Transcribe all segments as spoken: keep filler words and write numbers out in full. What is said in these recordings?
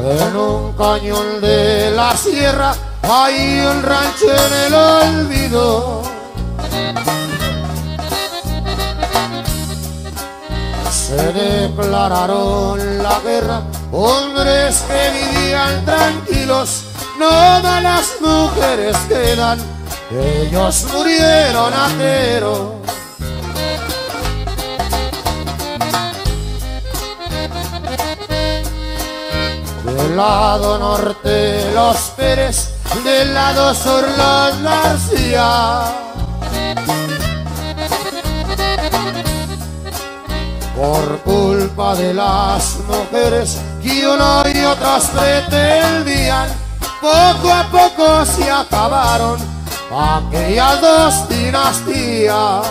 En un cañón de la sierra hay un rancho en el olvido. Se declararon la guerra hombres que vivían tranquilos. Todas las mujeres quedan, ellos murieron ateros. Del lado norte los Pérez, del lado sur los García. Por culpa de las mujeres que uno y otras pretendían, poco a poco se acabaron aquellas dos dinastías.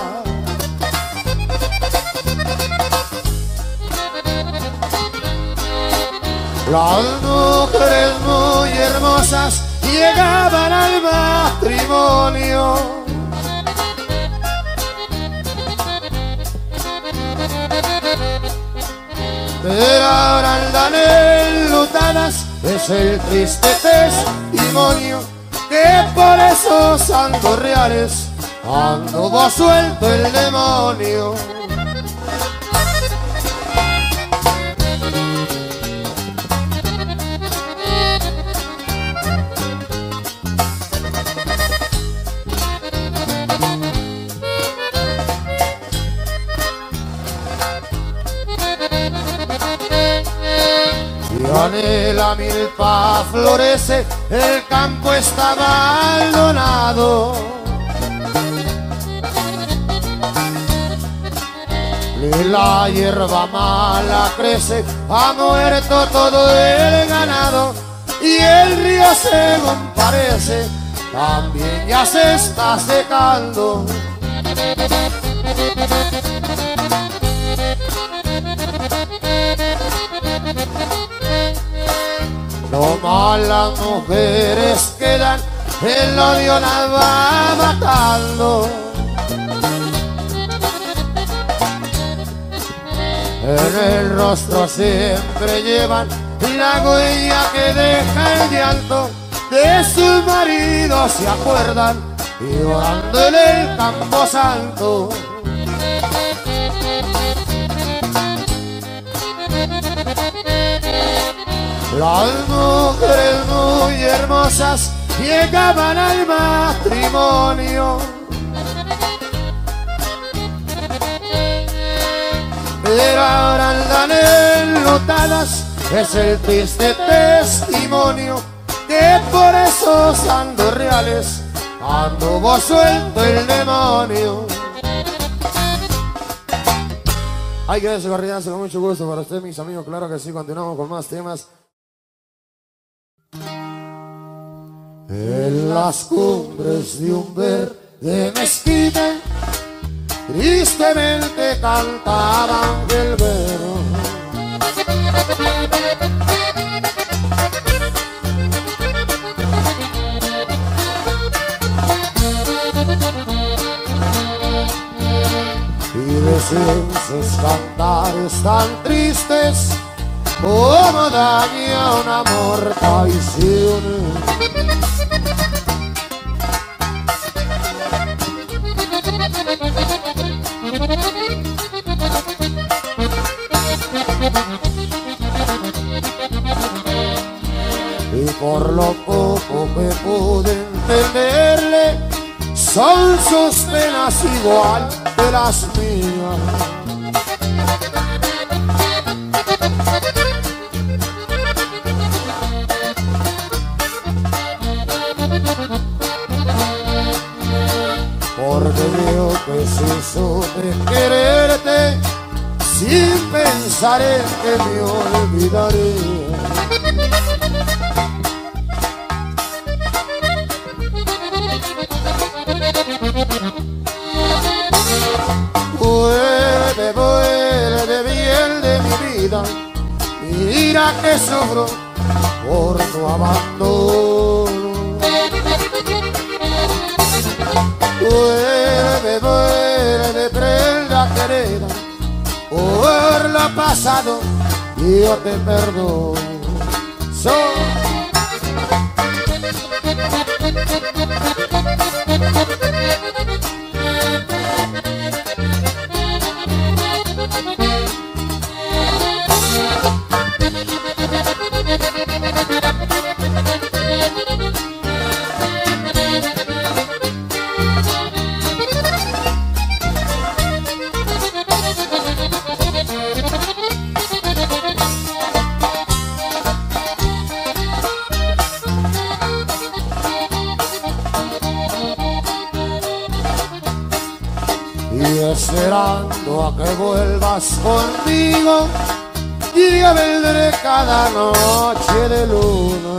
Las mujeres muy hermosas llegaban al matrimonio. Pero ahora andan enlutadas, es el triste testimonio que por esos santos reales anduvo suelto el demonio. Y la milpa florece, el campo está abandonado. Y la hierba mala crece, ha muerto todo el ganado. Y el río, según parece, también ya se está secando. No malas mujeres quedan, el odio las va matando. En el rostro siempre llevan la huella que deja el llanto de sus maridos, se acuerdan llorando en el campo santo. Las mujeres muy hermosas llegaban al matrimonio. Pero ahora andan enlutadas, es el triste testimonio que por esos santos reales anduvo suelto el demonio. Hay que ver su con mucho gusto para ustedes, mis amigos. Claro que sí, continuamos con más temas. En las cumbres de un verde mezquite, tristemente cantaban el vero. Y decían sus cantares tan tristes, como daña un amor traiciones. Y por lo poco que pude entenderle, son sus penas igual que las mías. Porque veo que si supe quererte, sin pensar en que me olvidaré. Vuelve, vuelve bien de mi vida, mira que sufro por tu abandono. Vuelve, vuelve, prenda querida, por lo pasado yo te perdono. So. Esperando a que vuelvas conmigo, y ya vendré cada noche de luna.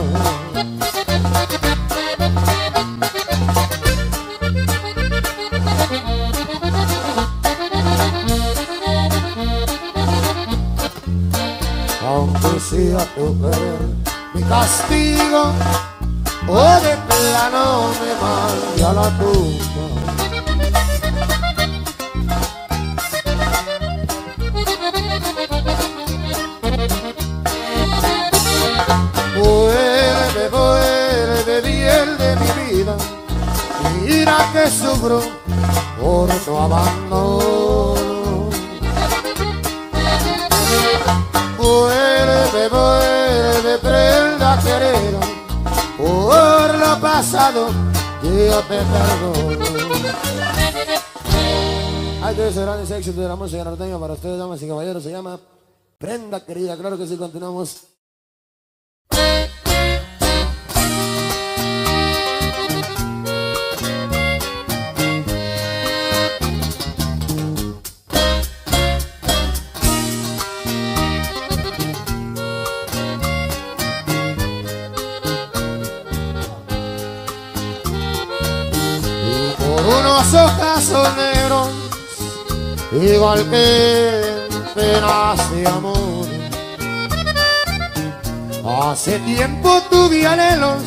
Aunque sea tu querer mi castigo, o de plano me mande a la tumba. Vuelve, vuelve, bien de mi vida, mira que sufro por tu abandono. Vuelve, vuelve, prenda querida, por lo pasado yo te perdono. Hay que ser grandes éxitos de la música norteña para ustedes, damas y caballeros, se llama Prenda Querida. Claro que sí, continuamos. Unos ojos negros, igual que en penas de amor. Hace tiempo tuve anhelos,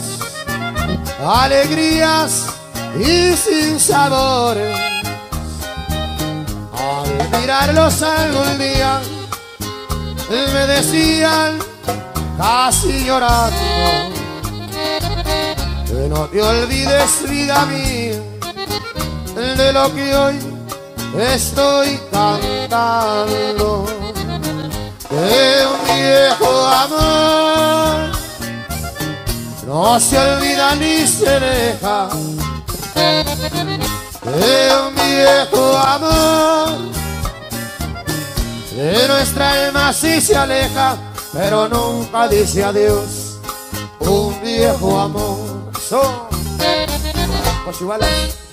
alegrías y sin sabores. Al mirarlos algún día, me decían, casi llorando, que no te olvides, vida mía, de lo que hoy estoy cantando. De un viejo amor no se olvida ni se deja. De un viejo amor de nuestra alma sí se aleja, pero nunca dice adiós. Un viejo amor. So, Pochibalas.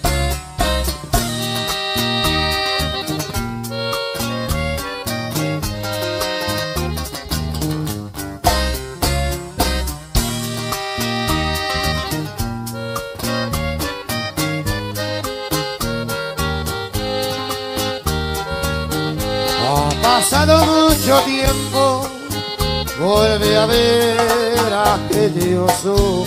Pasado mucho tiempo, vuelve a ver aquellos ojos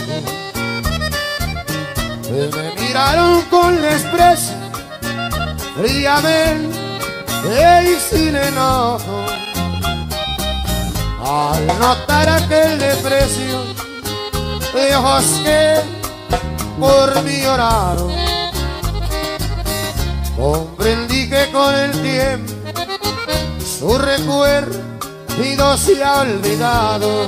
que me miraron con desprecio, fríamente y sin enojo. Al notar aquel desprecio de ojos que por mí lloraron, comprendí que con el tiempo su recuerdo se ha olvidado.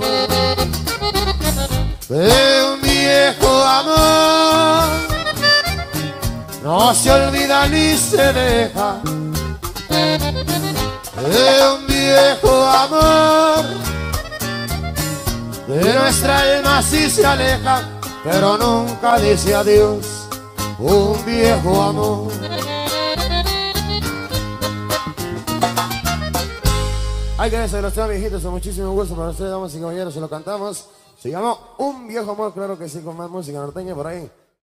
De un viejo amor no se olvida ni se deja. De un viejo amor de nuestra alma sí se aleja, pero nunca dice adiós. Un viejo amor. Hay que decir, los temas viejitos son muchísimo gusto para ustedes, damas y caballeros, se lo cantamos. Se llamó Un Viejo Amor, claro que sí, con más música norteña por ahí.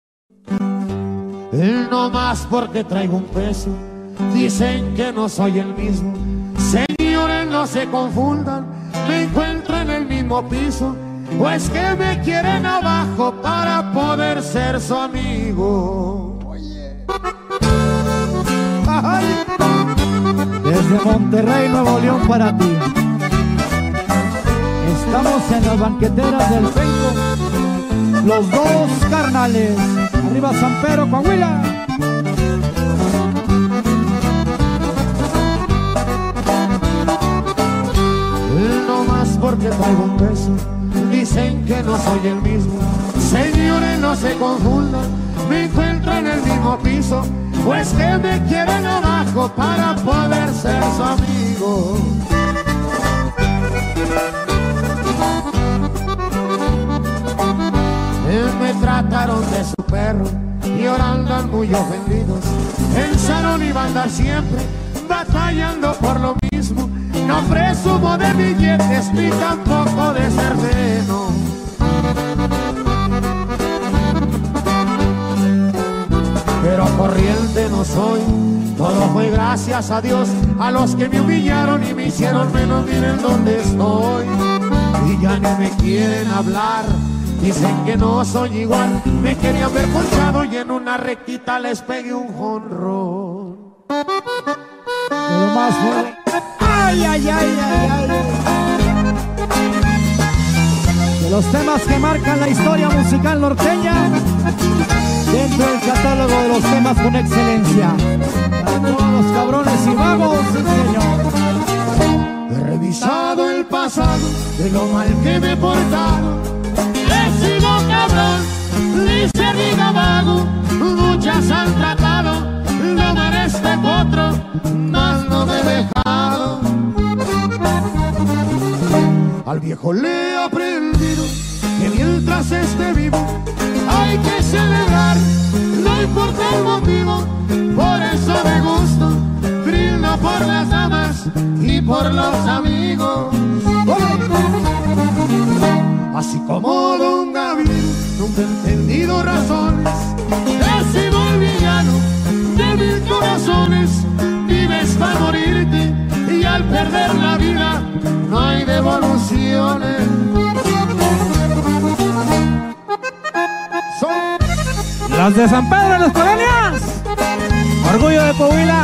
Él no más porque traigo un peso, dicen que no soy el mismo. Señores, no se confundan, me encuentro en el mismo piso, pues que me quieren abajo para poder ser su amigo. Oye. Ay. Desde Monterrey, Nuevo León para ti. Estamos en las banqueteras del Penco, los dos carnales. Arriba San Pedro, Coahuila. No más porque traigo un peso, dicen que no soy el mismo. Señores, no se confundan, me encuentro en el mismo piso, pues que me quieren abajo para poder ser su amigo. Me trataron de su perro y ahora andan muy ofendidos. Pensaron iba a andar siempre batallando por lo mismo. No presumo de billetes ni tampoco de ser bueno. Pero corriente no soy, todo fue gracias a Dios. A los que me humillaron y me hicieron menos, miren dónde estoy. Y ya ni me quieren hablar, dicen que no soy igual. Me querían ver ponchado y en una rectita les pegué un jonrón. Pero más fuerte. Ay, ay, ay, ay, ay. De los temas que marcan la historia musical norteña, dentro del catálogo de los temas con excelencia, para todos los cabrones y vagos, sí, señor. He revisado el pasado de lo mal que me he portado. He sido cabrón, ni se diga vago. Muchas han tratado de amar este potro, mas no me he dejado. Al viejo le he aprendido que mientras esté vivo hay que celebrar, no importa el motivo. Por eso me gusto, brindo por las damas y por los amigos. Así como Don Gabriel, nunca he entendido razones. He sido el villano de mil corazones. Vives para morirte y al perder la vida no hay devoluciones. Son las de San Pedro en las colonias. Orgullo de Coahuila.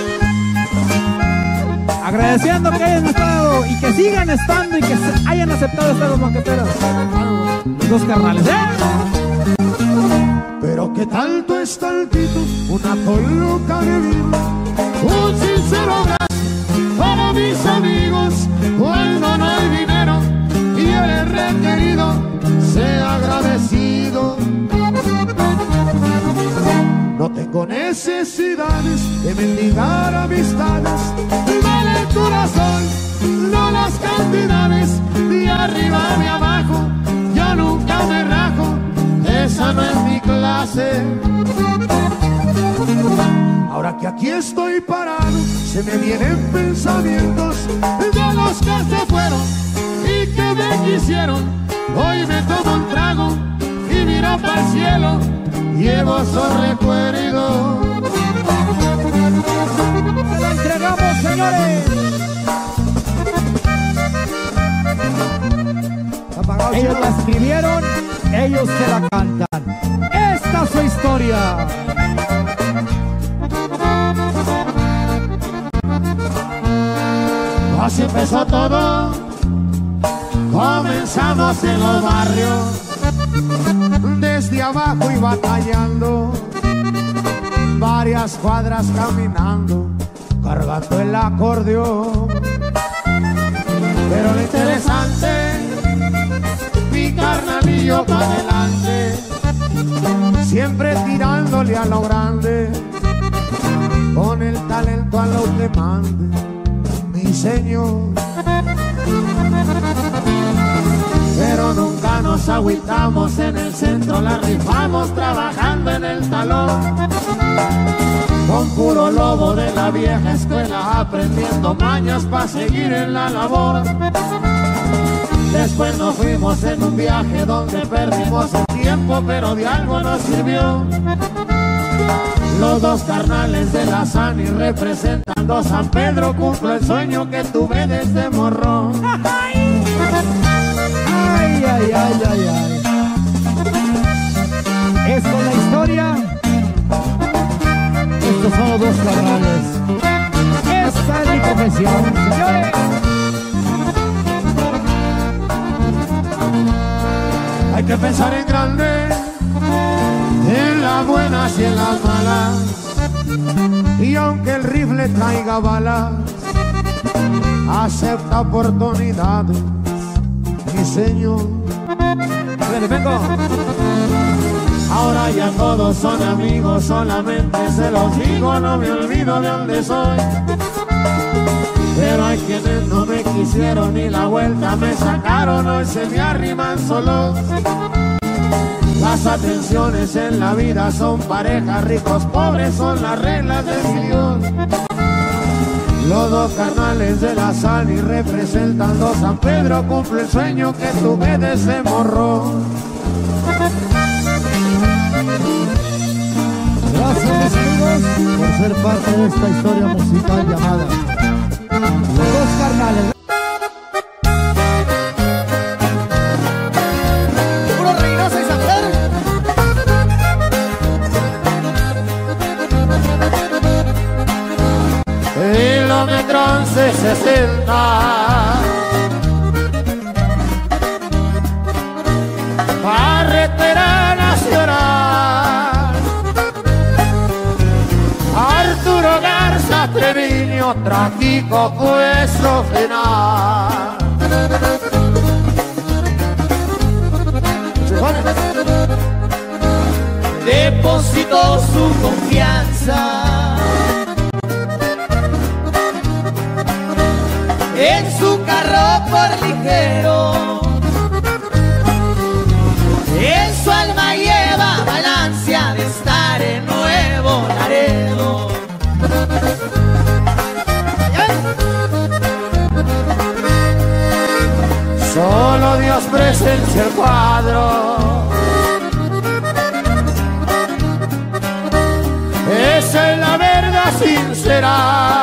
Agradeciendo que hayan estado y que sigan estando y que hayan aceptado estar los banqueteros. Los dos carnales, ¿eh? Pero qué tanto es tantito, una coloca de vino, un sincero abrazo para mis amigos. Cuando no hay dinero y eres requerido, sea agradecido. No tengo necesidades de mendigar amistades. Vale el corazón, no las cantidades. De arriba de abajo, yo nunca me rajo. Esa no es mi clase. Ahora que aquí estoy parado, se me vienen pensamientos de los que se fueron y que me quisieron. Hoy me tomo un trago y miro para el cielo, llevo su recuerdo. ¡La entregamos, señores! Ellos la escribieron, ellos se la cantan. Esta es su historia. Así empezó todo, comenzamos en los barrios, desde abajo y batallando, varias cuadras caminando, cargando el acordeón. Pero lo interesante, mi carnalillo para adelante, siempre tirándole a lo grande, con el talento a lo que mande, mi señor. Pero nunca nos agüitamos en el centro, la rifamos trabajando en el talón, con puro lobo de la vieja escuela, aprendiendo mañas para seguir en la labor. Después nos fuimos en un viaje donde perdimos el tiempo, pero de algo nos sirvió. Los dos carnales de la Sani representando San Pedro, cumplo el sueño que tuve desde morrón. Ay, ay, ay, ay, ay. Esta es la historia. Estos son los dos carnales. Esta es mi confesión, señores. Hay que pensar en grande, en las buenas y en las malas. Y aunque el rifle traiga balas, acepta oportunidades, mi señor. Vengo. Ahora ya todos son amigos, solamente se los digo, no me olvido de dónde soy. Pero hay quienes no me quisieron ni la vuelta me sacaron, hoy se me arriman solos. Las atenciones en la vida son parejas, ricos, pobres, son las reglas de mi Dios. Los dos carnales de la sal y representando San Pedro, cumple el sueño que tuve de ese morro. Gracias amigos por ser parte de esta historia musical llamada Los Dos Carnales. Puro Reynosa y San Pedro. Kilómetro once sesenta. Carretera nacional. Arturo Garza Treviño, trágico fue su final. Depositó su confianza en su carro por ligero. En su alma lleva balancia de estar en Nuevo Laredo. Solo Dios presencia el cuadro. Esa es la verdad sincera.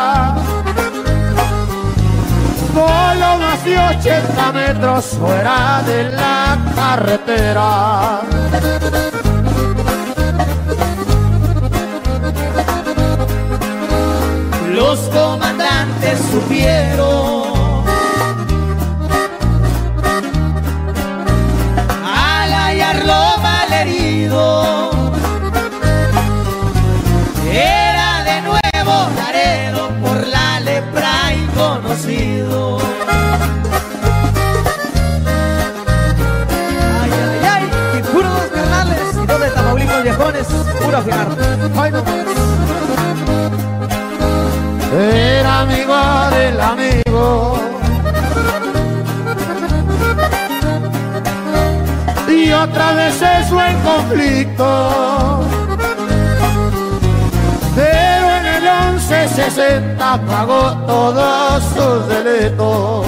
Solo más de ochenta metros fuera de la carretera. Los comandantes supieron al hallarlo malherido. Era de Nuevo Laredo, por la lepra inconocido. Ay, ay, ay, y puro Dos Carnales, y dos de Tamaulipas viejones, puro afinar. Ay, no. Era amigo del amigo, y otra vez eso en conflicto. Pero en el once sesenta pagó todos sus delitos.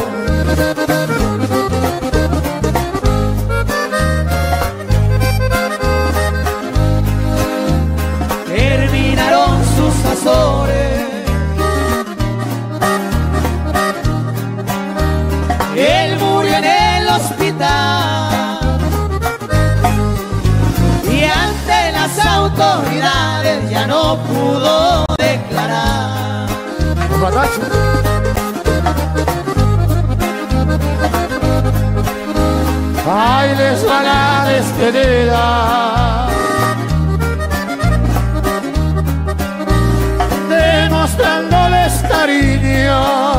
Terminaron sus azores. Él murió en el hospital y ante las autoridades ya no pudo declarar. Ay, les va la despedida. Demostrándoles cariño.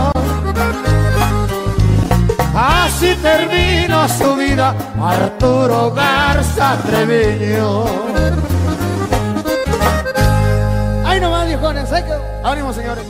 Así terminó su vida Arturo Garza Treviño. Ay, nomás viejones, hay que... ánimo, señores.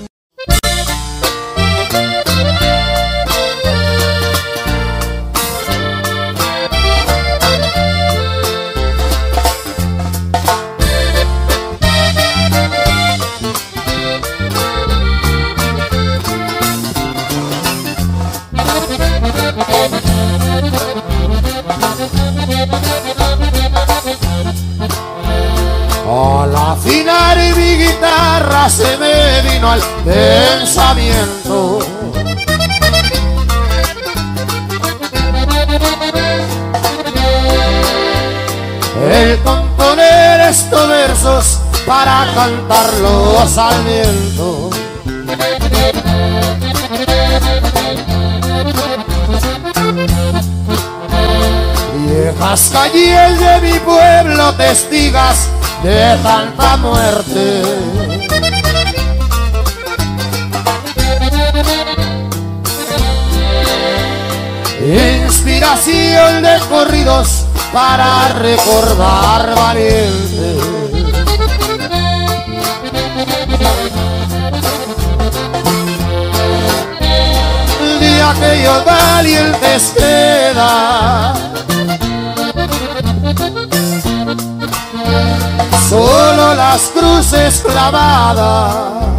Al afinar mi guitarra se me vino al pensamiento el componer estos versos para cantarlos al viento. las calles de mi pueblo testigas de tanta muerte. Inspiración de corridos para recordar valiente. El día que aquellos valientes quedan, solo las cruces clavadas,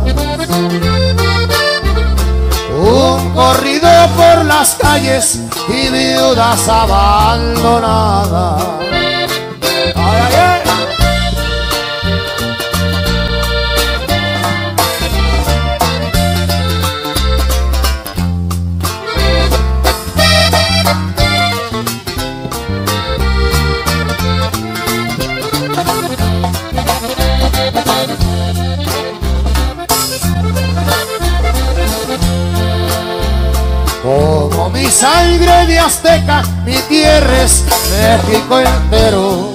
un corrido por las calles y viudas abandonadas. Ay, ay, ay. Como mi sangre de azteca, mi tierra es México entero.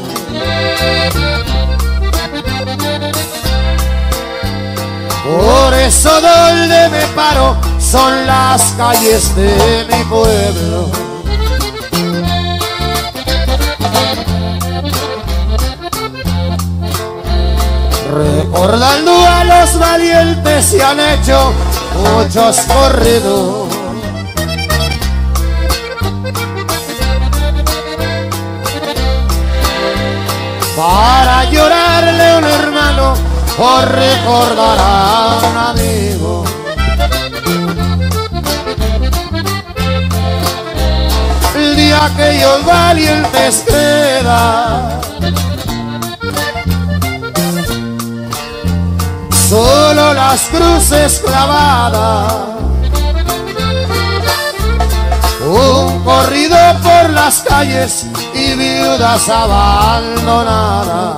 Por eso donde me paro son las calles de mi pueblo. Recordando a los valientes se han hecho muchos corridos. Para llorarle a un hermano o recordar a un amigo. El día que ellos valientes quedan, solo las cruces clavadas, un corrido por las calles y viudas abandonadas.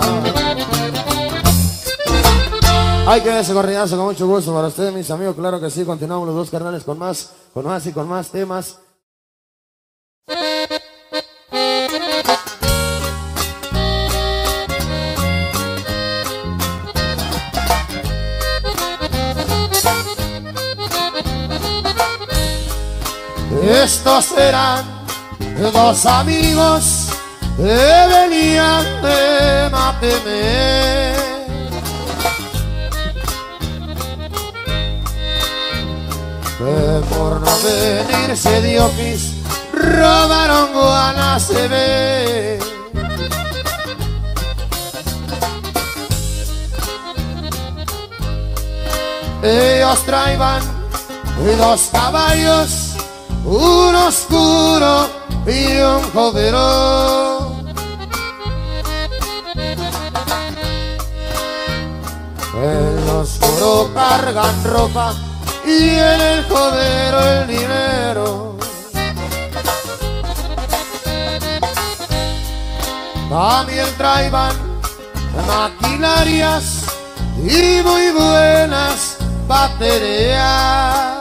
Hay que ese corridazo con mucho gusto para ustedes, mis amigos. Claro que sí, continuamos los dos carnales con más, con más y con más temas. Estos serán dos amigos que venían de Matemé, que por no venirse de Oquis robaron Guanacebé. Ellos traían dos caballos, un oscuro y un jodero. En el oscuro cargan ropa y en el jodero el dinero. También traían maquinarias y muy buenas baterías.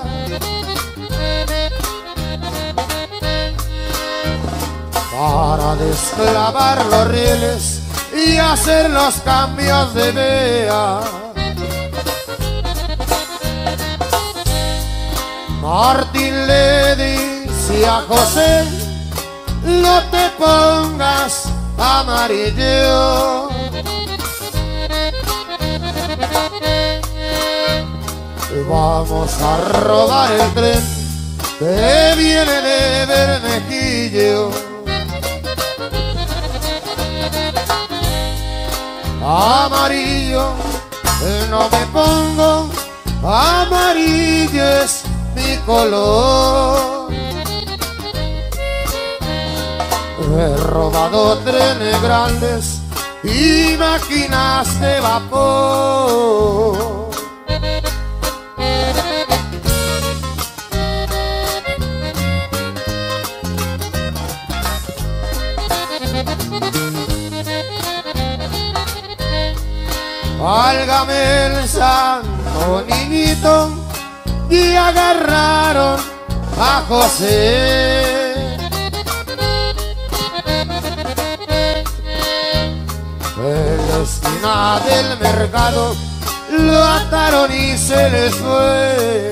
Para desclavar los rieles y hacer los cambios de vía. Martín le dice a José: no te pongas amarillo. Vamos a robar el tren que viene de Bermejillo. Amarillo, no me pongo, amarillo es mi color. He robado trenes grandes y máquinas de vapor. Válgame el santo niñito, y agarraron a José. esquina del mercado lo ataron y se les fue.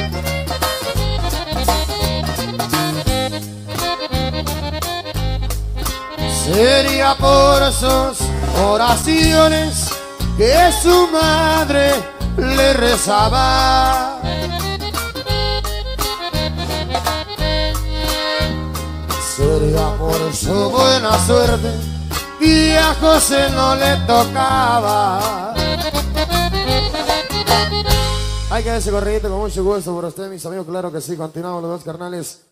Sería por sus oraciones que su madre le rezaba. Sería por su buena suerte y a José no le tocaba. Hay que dar ese corridito con mucho gusto por ustedes, mis amigos. Claro que sí, continuamos los dos carnales.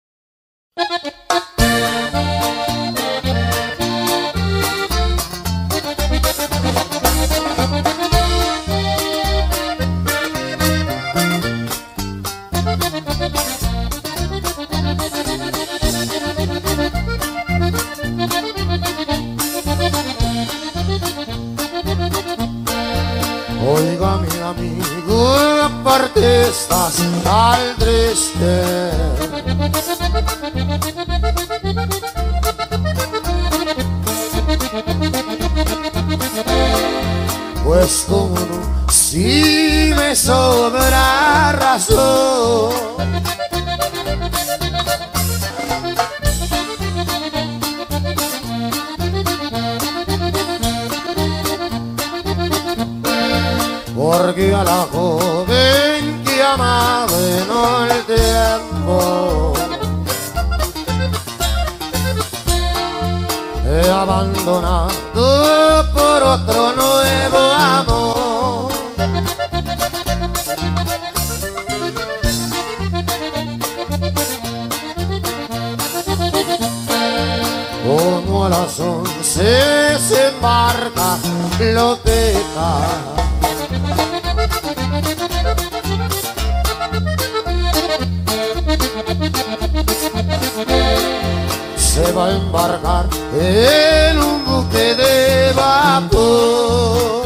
Oiga mi amigo, aparte estás al triste. Pues como no, si me sobra razón. Porque a la joven que amaba en el tiempo he abandonado por otro nuevo amor. Como a las once se embarca Lopeta, se va a embarcar en un buque de vapor.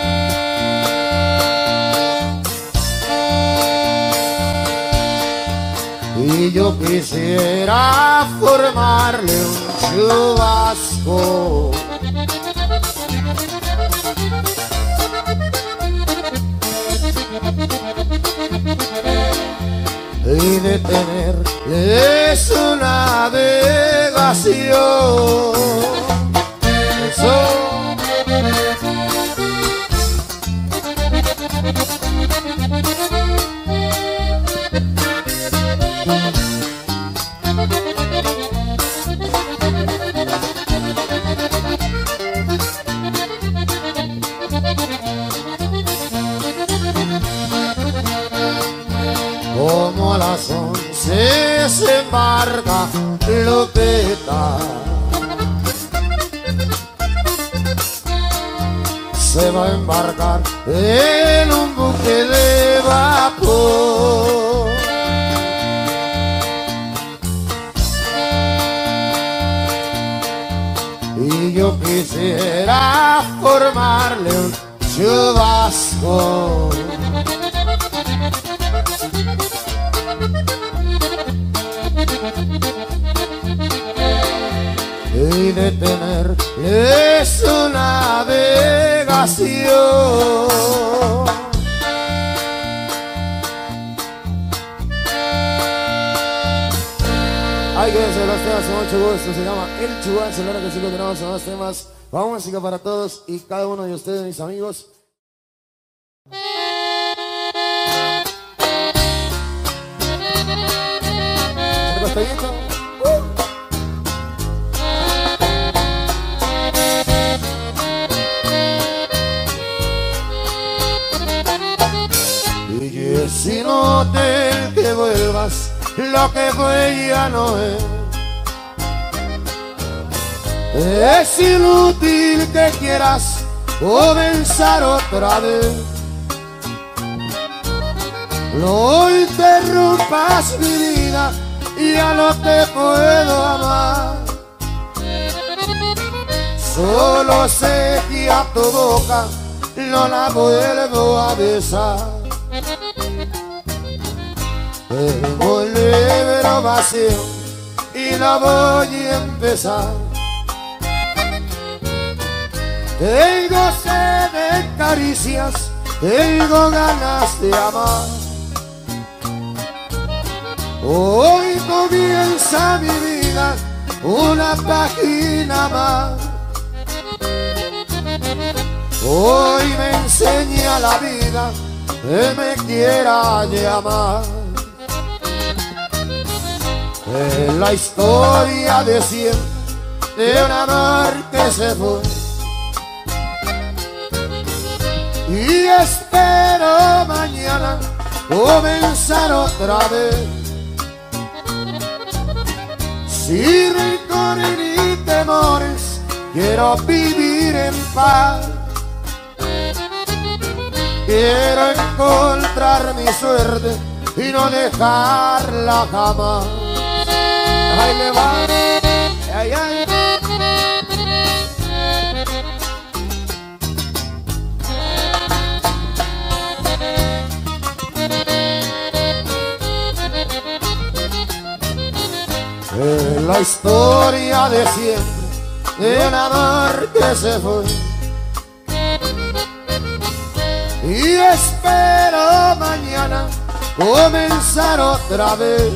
Y yo quisiera formarle un chubasco y detener su navegación. Eso. Como a las once se embarca Lopeta, se va a embarcar en un buque de vapor. Y yo quisiera formarle un chubasco y detener su navegación. Hay que hacer los temas con mucho gusto, se llama El Chubazo. Ahora que sí continuamos con los temas, vamos, música para todos y cada uno de ustedes, mis amigos. ¿Se está viendo? Es inútil que vuelvas, lo que fue ya no es. Es inútil que quieras comenzar otra vez. No interrumpas mi vida, ya no te puedo amar. Solo sé que a tu boca no la vuelvo a besar. Tengo el libro vacío y la voy a empezar. tengo sed de caricias, tengo ganas de amar. Hoy comienza mi vida una página más. Hoy me enseña la vida que me quiera llamar. Es la historia de siempre de un amor que se fue, y espero mañana comenzar otra vez, sin rencor ni temores, quiero vivir en paz. Quiero encontrar mi suerte y no dejarla jamás. Ahí le va, ay, ay. Es la historia de siempre de un amor que se fue, y espero mañana comenzar otra vez,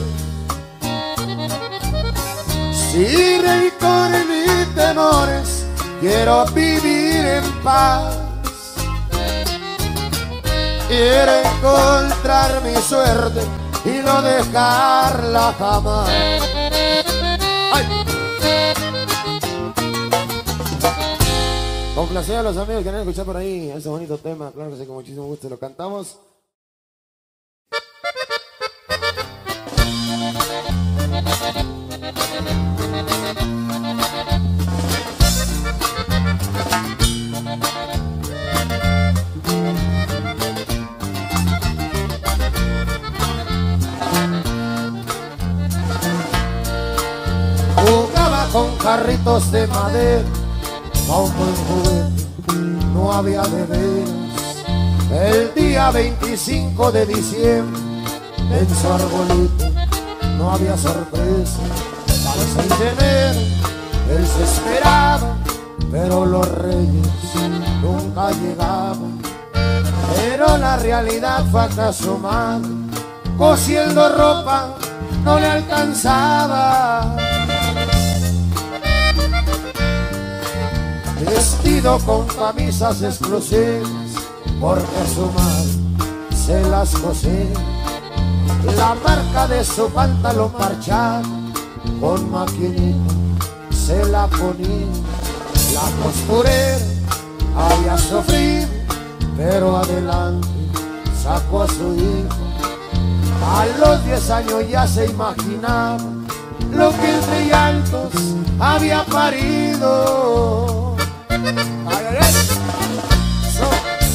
sin rencor ni temores, quiero vivir en paz. Quiero encontrar mi suerte y no dejarla jamás. ¡Ay! Complacer a los amigos que quieren escuchar por ahí ese bonito tema, claro que sí, con muchísimo gusto lo cantamos. Jugaba con carritos de madera, auto en juguete, no había de veras. El día veinticinco de diciembre, en su arbolito, no había sorpresa. Para el seis de enero, él se esperaba, pero los reyes nunca llegaban. Pero la realidad fue acaso madre, cosiendo ropa no le alcanzaba. Vestido con camisas exclusivas, porque su madre se las cosía. La marca de su pantalón parchado, con maquinita se la ponía. La costurera había sufrido, pero adelante sacó a su hijo. A los diez años ya se imaginaba lo que entre llantos había parido. Ay, ay, ay. So.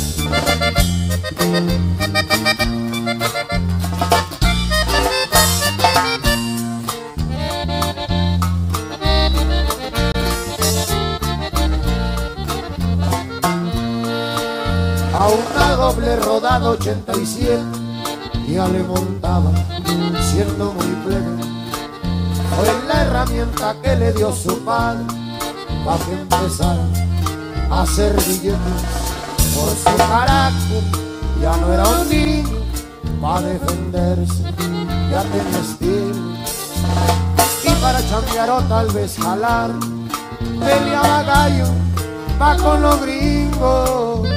A una doble rodada ochenta y siete ya le montaba, siendo muy plebe. Fue la herramienta que le dio su padre para que empezara a hacer billetes. Por su carácter ya no era un niño, para defenderse ya tenía estilo. Y para chambear o tal vez jalar, peleaba gallo va con los gringos.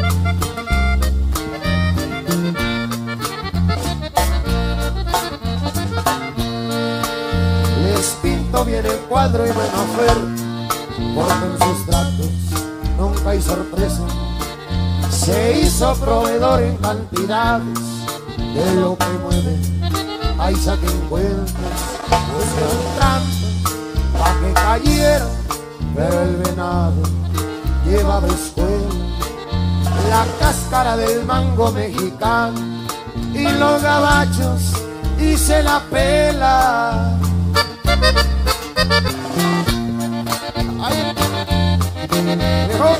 Les pinto bien el cuadro y buena oferta, porque en sus tratos nunca hay sorpresa. Se hizo proveedor en cantidades de lo que mueve, ahí saquen cuentas. Pusieron trampa pa' que cayera, pero el venado llevaba escuela. La cáscara del mango mexicano y los gabachos y se la pela. Ay, mejor.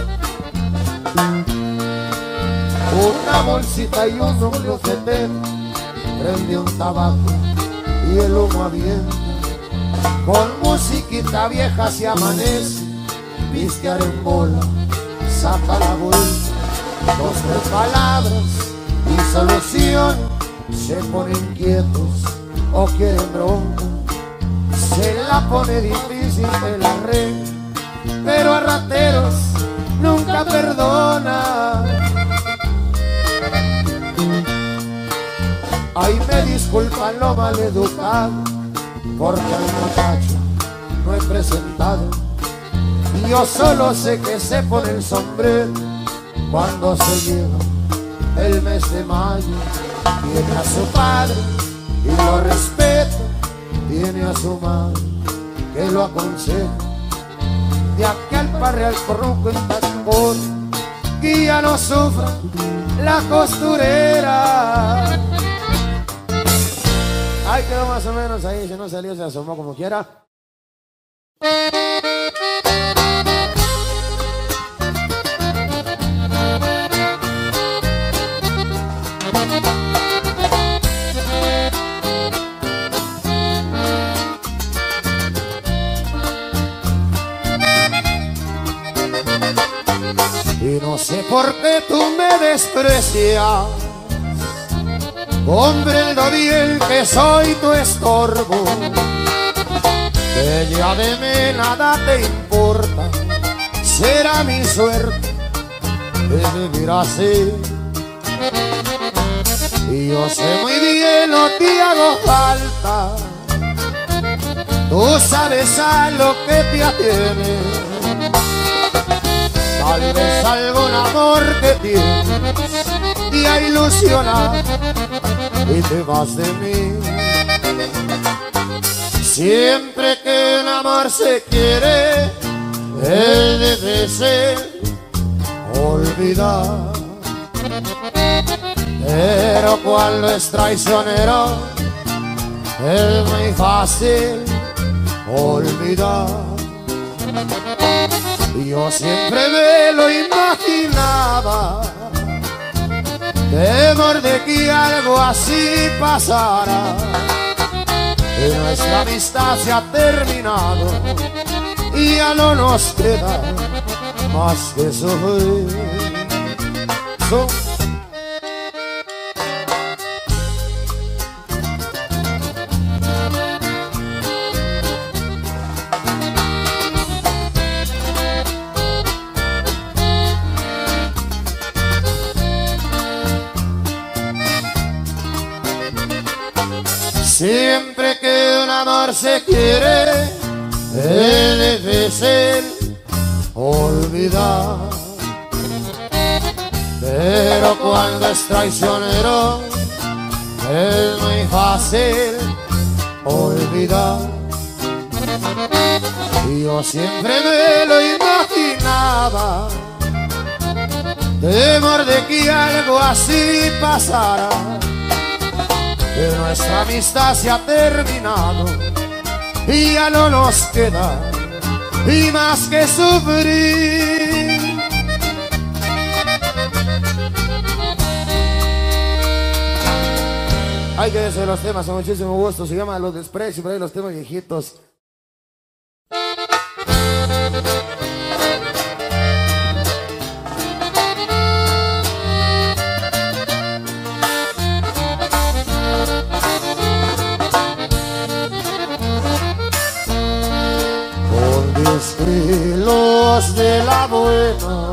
Una bolsita y un doble setenta prende un tabaco y el humo avienta. Con musiquita vieja se amanece, pistear en bola, saca la vuelta. Dos, tres palabras y solución, se ponen quietos o quieren bronca. Se la pone difícil el arreglo, pero a rateros nunca perdona. Ay, me disculpan lo maleducado, porque al muchacho no he presentado. Yo solo sé que se pone el sombrero cuando se llega el mes de mayo. Tiene a su padre y lo respeta, tiene a su madre que lo aconseja. De aquel parre al corruco en tacón, que ya no sufra la costurera. Ahí quedó más o menos ahí, si no salió se asomó como quiera. Y no sé por qué tú me desprecias, comprendo bien que soy tu estorbo, que ya de mí nada te importa. Será mi suerte de vivir así, y yo sé muy bien no te hago falta. Tú sabes a lo que te atiene, tal vez algún amor que tienes te ha ilusionado y te vas de mí. Siempre que un amor se quiere, él debe ser olvidar. Pero cuando es traicionero, es muy fácil olvidar. Yo siempre me lo imaginaba, temor de que algo así pasara, y nuestra amistad se ha terminado y ya no nos queda más que sufrir. So Siempre que un amor se quiere, es difícil olvidar. Pero cuando es traicionero, es muy fácil olvidar. Y yo siempre me lo imaginaba, temor de que algo así pasara, que nuestra amistad se ha terminado y ya no nos queda y más que sufrir. Hay que decir los temas, con muchísimo gusto. Se llama Los Desprecios, por ahí los temas viejitos. Estilos de la buena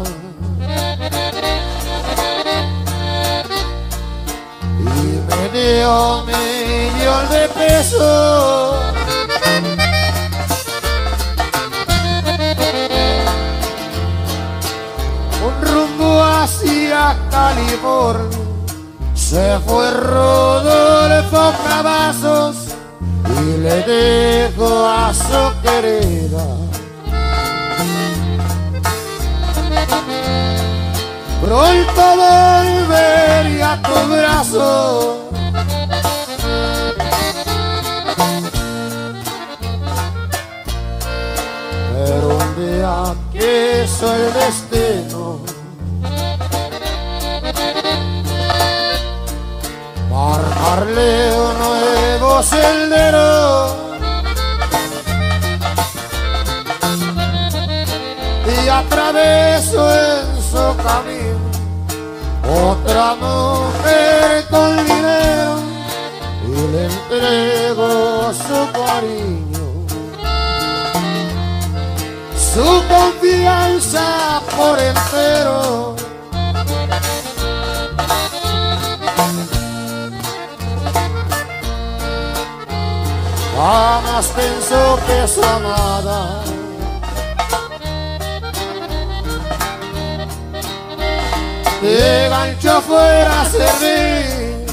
y medio millón de pesos, un rumbo hacia California. Se fue Rodolfo Cavazos y le dejó a su querida. Pronto volveré a tu brazo, pero un día quiso el destino marcar buscarle un nuevo sendero y atraveso en su camino otra mujer con dinero y le entrego su cariño, su confianza por entero. Jamás pensó que su amada de gancho fuera a servir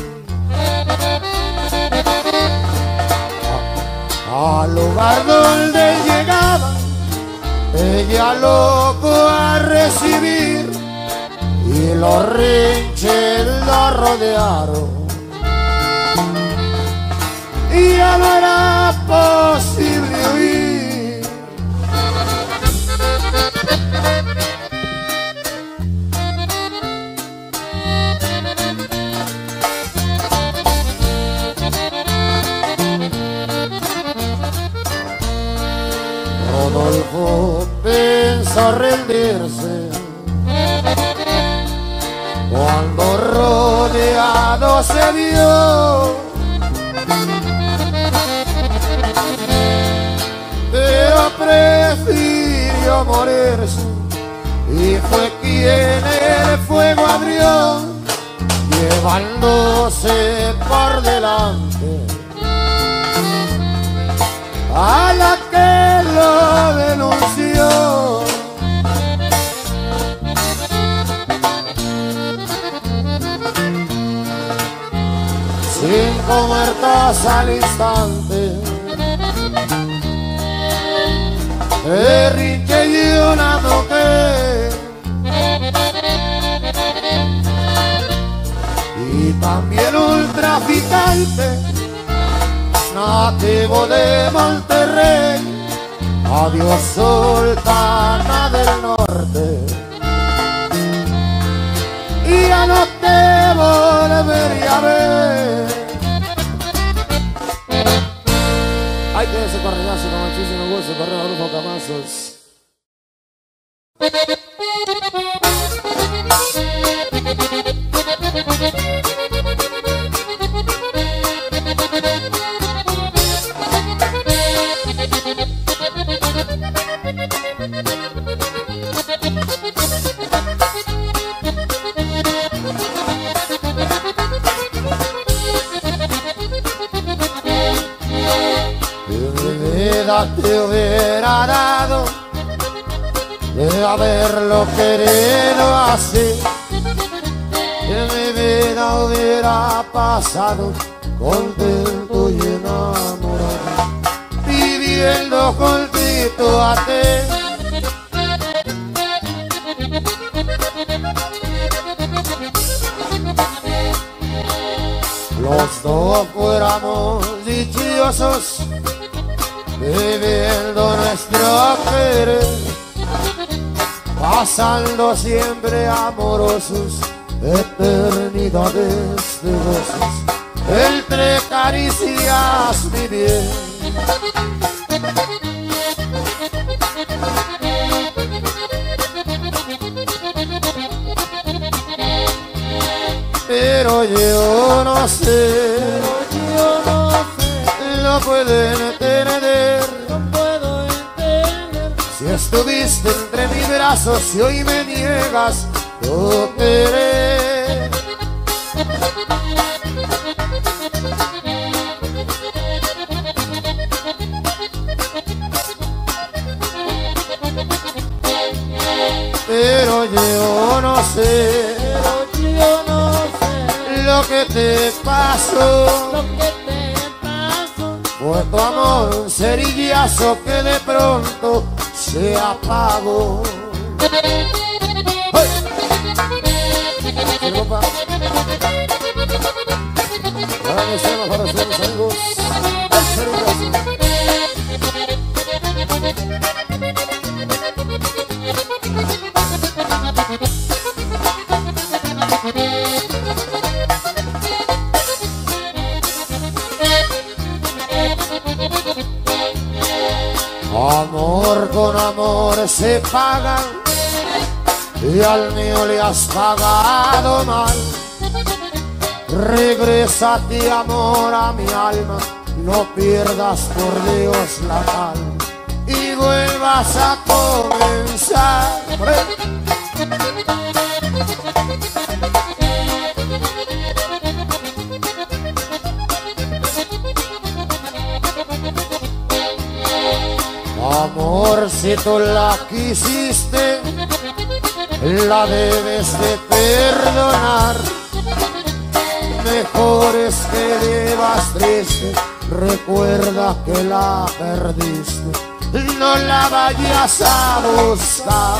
al lugar donde llegaba ella loco a recibir y los rinches la rodearon y ya no era posible huir. Rodolfo pensó rendirse cuando rodeado se vio, pero prefirió morirse y fue quien el fuego abrió, llevándose por delante a la que lo denunció. Cinco muertas al instante, berrinche y una mujer, y también un traficante nativo de Monterrey. Adiós, sultana del norte, y ya no te volvería a ver. Hay que ese correazo con muchísimo gusto, correo Rufo Camazos. Te hubiera dado de haberlo querido así, que mi vida hubiera pasado contento y enamorado, viviendo juntito a ti. Los dos fuéramos dichosos, viviendo nuestro querer, pasando siempre amorosos, eternidades de gozos, entre caricias mi bien. Pero yo no sé, yo no sé, no pueden entender, no puedo entender. Si estuviste entre mis brazos y hoy me niegas tu querer. Pero yo no sé, pero yo no sé lo que te pasó, lo que te pasó. Fue tu amor un cerillazo que de pronto se apagó. ¡Hey! Para mis temas, para sus amigos, el cerillazo. Amor con amor se paga y al mío le has pagado mal. Regrésate, amor, a mi alma, no pierdas por Dios la calma y vuelvas a comenzar. Amor, si tú la quisiste, la debes de perdonar. Mejor es que vivas triste, recuerda que la perdiste, no la vayas a buscar.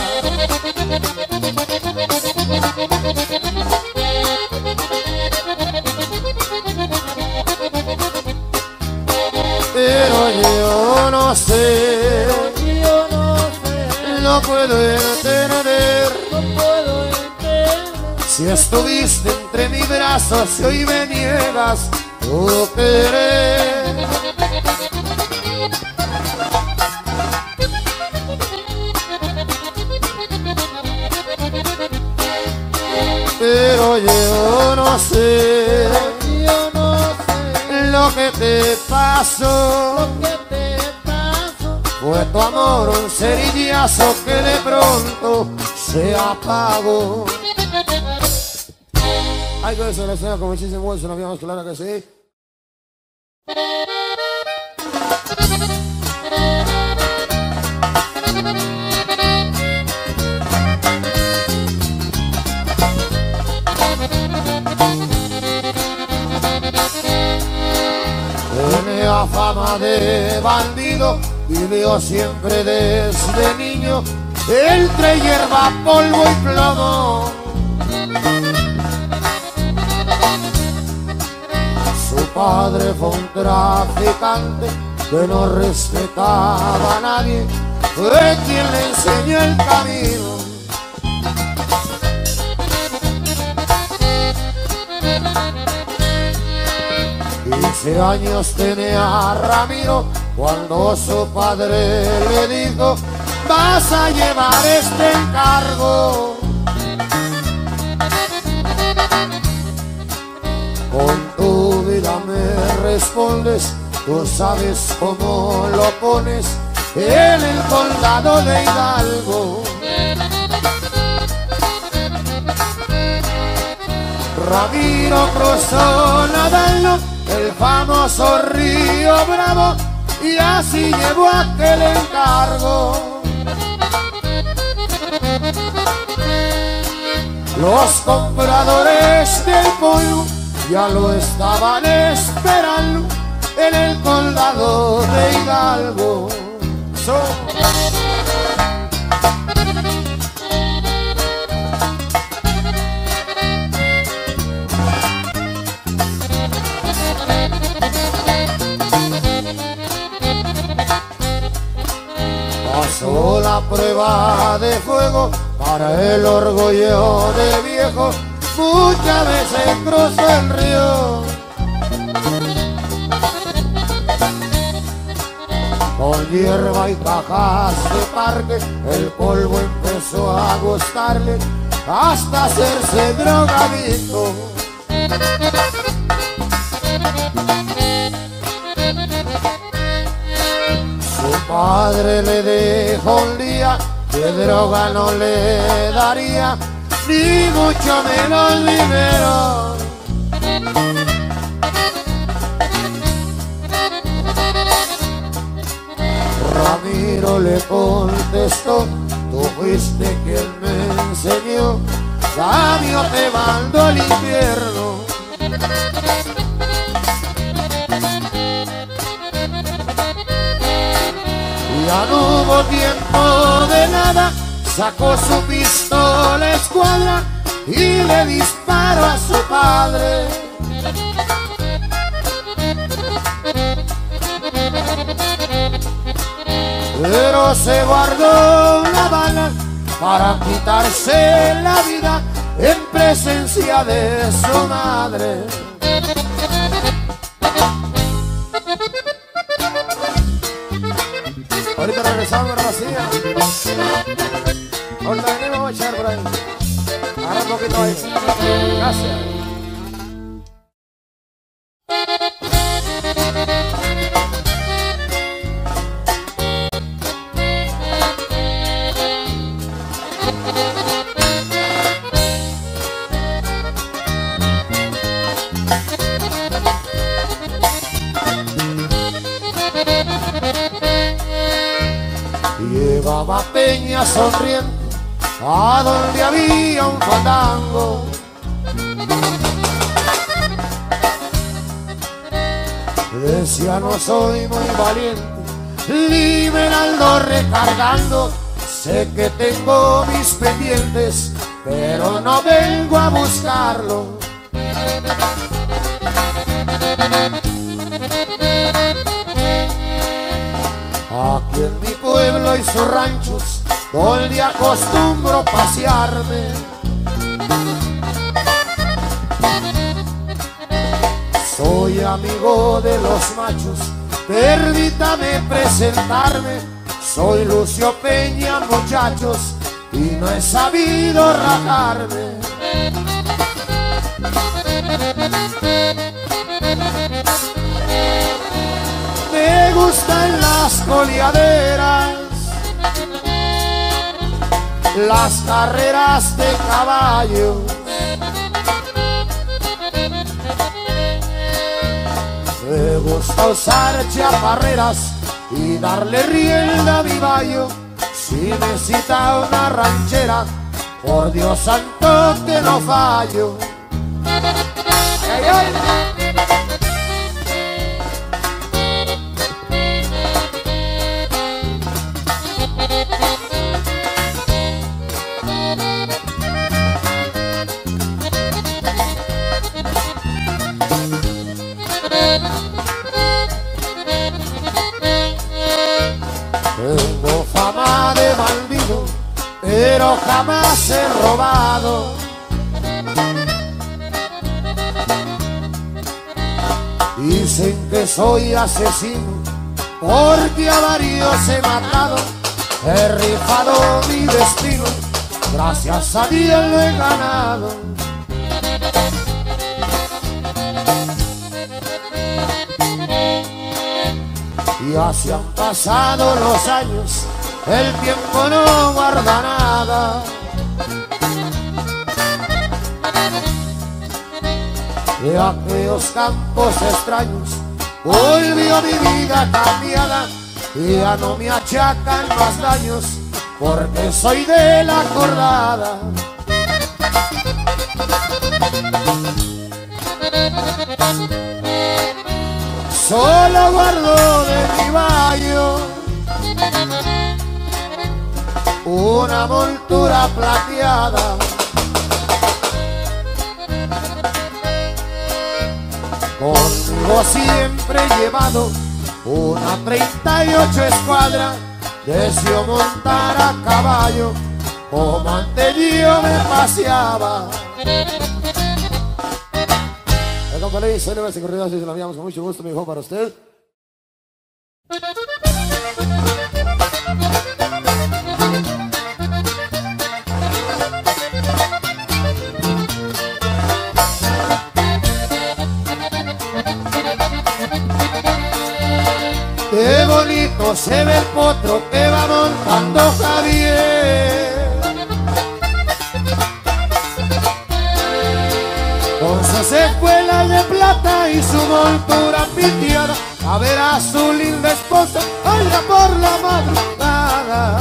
Pero yo no sé, yo no sé, no puedo entender, no puedo entender. Si estuviste entre mis brazos y hoy me niegas tu querer. Pero yo no sé, yo no sé lo que te pasó. lo que te pasó. Fue tu amor un cerillazo que de pronto se apagó. Ay, que eso, gracias, con muchísimo gusto, nos vemos, claro que sí. Tenía fama de bandido, vivió siempre desde niño entre hierba, polvo y plomo. Su padre fue un traficante que no respetaba a nadie, fue quien le enseñó el camino. quince años tenía Ramiro cuando su padre le dijo: vas a llevar este encargo. Con tu vida me respondes, tú sabes cómo lo pones en el condado de Hidalgo. Ramiro cruzó nadando el famoso río Bravo y así llevó aquel encargo. Los compradores del pollo ya lo estaban esperando en el condado de Hidalgo. So Pasó la prueba de fuego para el orgullo de viejo, muchas veces cruzó el río. Con hierba y cajas de parque, el polvo empezó a gustarle hasta hacerse drogadito. Su padre le dijo un día que droga no le daría, ni mucho menos dinero. Ramiro le contestó: tú fuiste quien me enseñó, sabio te mando al infierno. Ya no hubo tiempo de nada, sacó su pistola escuadra y le disparó a su padre. Pero se guardó una bala para quitarse la vida en presencia de su madre. Ahorita Ahorita venimos, vamos a echar por ahí. Agarra un poquito ahí. Gracias. Llevaba Peña sonriente a donde había un fandango. Decía no soy muy valiente, liberando recargando. Sé que tengo mis pendientes, pero no vengo a buscarlo. Aquí en mi pueblo y sus ranchos, todo el día acostumbro pasearme. Soy amigo de los machos, permítame presentarme. Soy Lucio Peña, muchachos, y no he sabido rajarme. Me gustan las coleaderas, las carreras de caballos. Me gusta usar chaparreras y darle rienda a mi bayo. Si necesita una ranchera, por Dios santo que no fallo. ¡Ay, ay! Tengo fama de bandido, pero jamás he robado. Dicen que soy asesino, porque a varios he matado. He rifado mi destino, gracias a Dios lo he ganado. Y así han pasado los años, el tiempo no guarda nada. De aquellos campos extraños volvió mi vida cambiada. Y ya no me achacan más daños, porque soy de la acordada. Solo guardo de mi bayo una montura plateada. Conmigo siempre he llevado una treinta y ocho escuadra. Deseo montar a caballo, como ante Dios me paseaba. El compa Luis, soy Luis Corrido, así se lo enviamos con mucho gusto, mi hijo, para usted. Qué bonito se ve el potro que va montando Javier, con sus espuelas de plata y su montura piteada. A ver a su linda esposa, allá por la madrugada.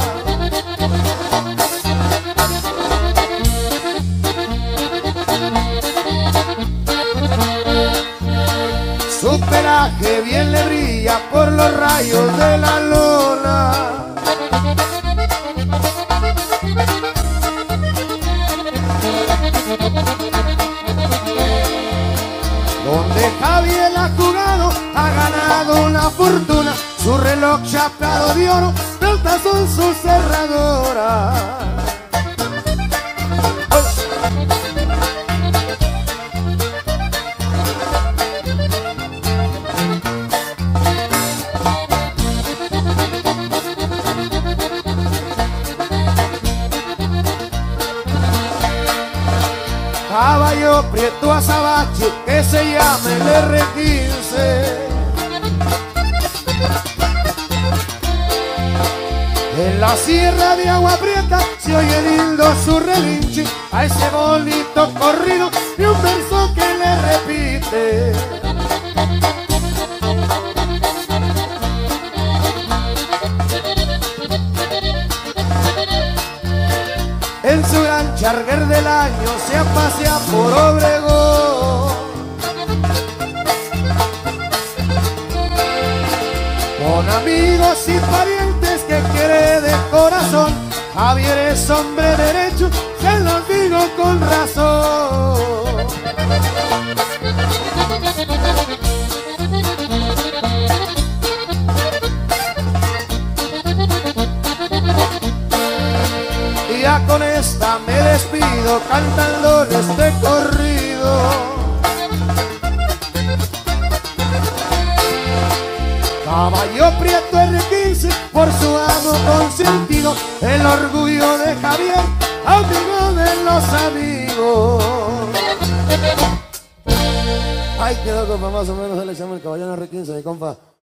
Su pelaje bien le brilla por los rayos de la luna. Donde Javier ha jugado, ha ganado una fortuna. Su reloj chapado de oro, deltas son sus cerradoras. Prieto Azabache que se llama el erre quince. En la sierra de Agua Prieta se oye lindo su relinche a ese bonito corrido y un verso que le repite. En su gran charger del año se pasea por Obregón, con amigos y parientes que quiere de corazón. Javier es hombre derecho, se lo digo con razón. Y ya con esta me despido cantando este corrido. Caballo Prieto erre quince por su amo consentido, el orgullo de Javier, amigo de los amigos. Ay, quedó compa, más o menos el examen del caballo erre quince, mi compa.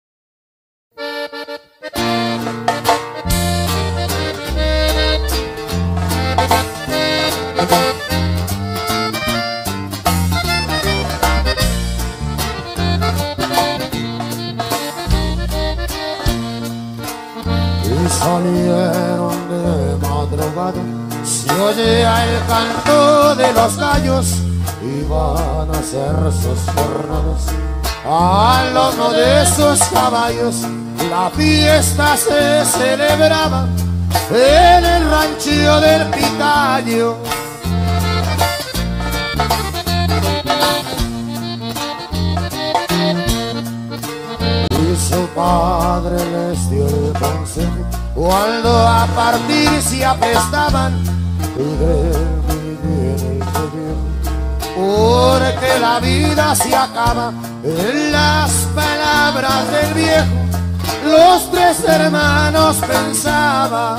Salieron de madrugada, se oye el canto de los gallos y van a hacer sus jornadas. Al lomo de esos caballos la fiesta se celebraba en el rancho del Pitayo. Y su padre les dio el consejo cuando a partir se aprestaban y del vivir el viejo, porque la vida se acaba en las palabras del viejo. Los tres hermanos pensaban,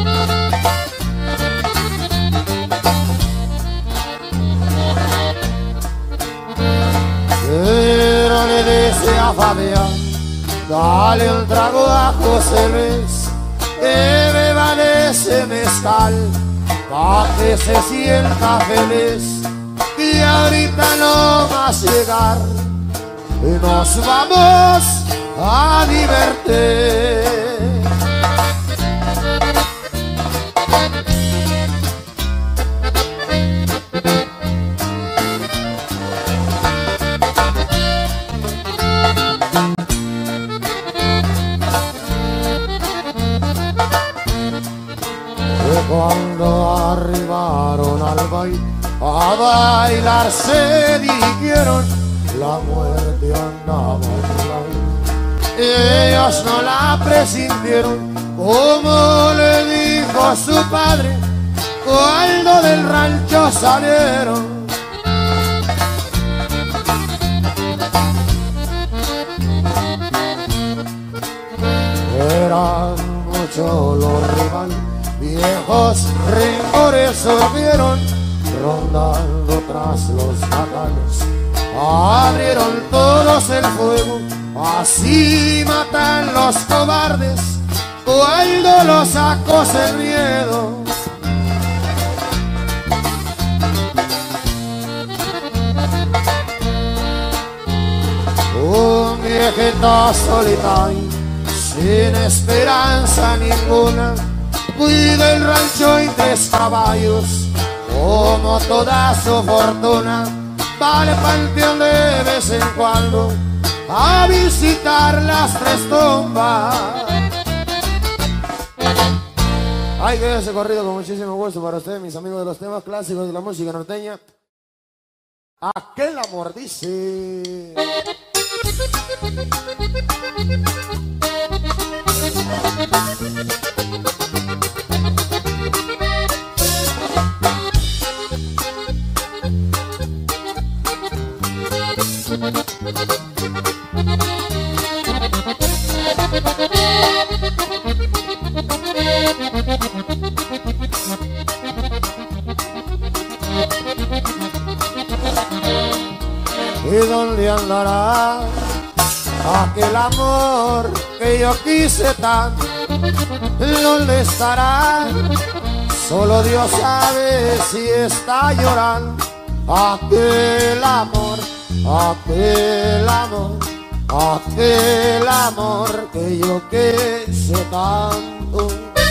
pero le dice a Fabián, dale un trago a José Luis, que beba de ese mezcal, pa' que se sienta feliz, que ahorita no va a llegar y nos vamos a divertir. Cuando arribaron al baile, a bailar se dirigieron, la muerte andaba en baile. Ellos no la presintieron, como le dijo a su padre, cuando del rancho salieron. Eran muchos los rivales, viejos rencores surgieron, rondando tras los bacanos, abrieron todos el fuego, así matan los cobardes, cuando los sacos el miedo. Un viejito solitario, sin esperanza ninguna, cuida el rancho y tres caballos, como toda su fortuna. Va al panteón de vez en cuando a visitar las tres tumbas. Ay, que ese corrido con muchísimo gusto para ustedes, mis amigos de los temas clásicos de la música norteña. Aquel amor dice. ¿Y dónde andará aquel amor que yo quise tanto? ¿Dónde estará? Solo Dios sabe si está llorando. Aquel amor, aquel amor, aquel amor que yo quise tanto.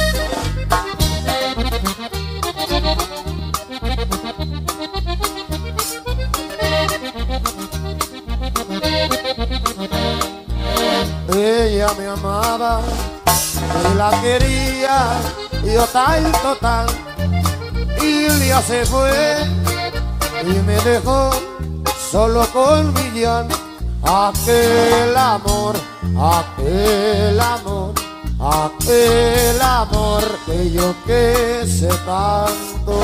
Ella me amaba y la quería, yo tanto, tal, y un día se fue y me dejó solo con mi llanto. Aquel amor, aquel amor, aquel amor que yo quise tanto.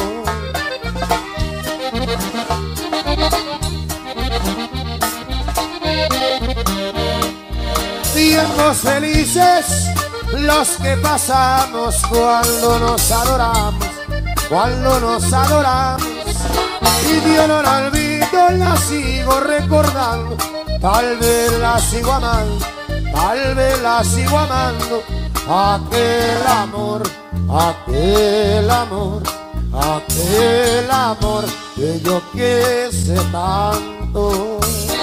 Tiempos felices los que pasamos cuando nos adoramos, cuando nos adoramos. Y yo no la olvido, la sigo recordando. Tal vez la sigo amando, tal vez la sigo amando. Aquel amor, aquel amor, aquel amor que yo quise tanto.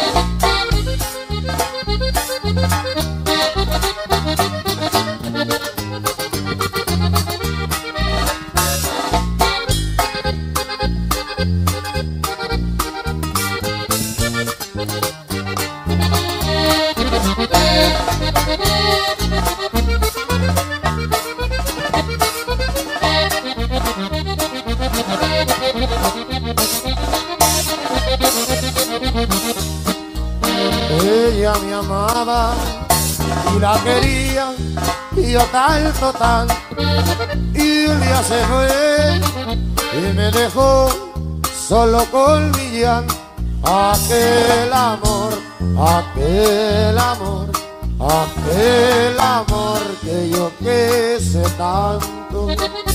Ella me amaba y la quería, y yo tanto, tanto, y un día se fue y me dejó solo con mi llanto. Aquel amor, aquel amor, aquel amor que yo quise tanto.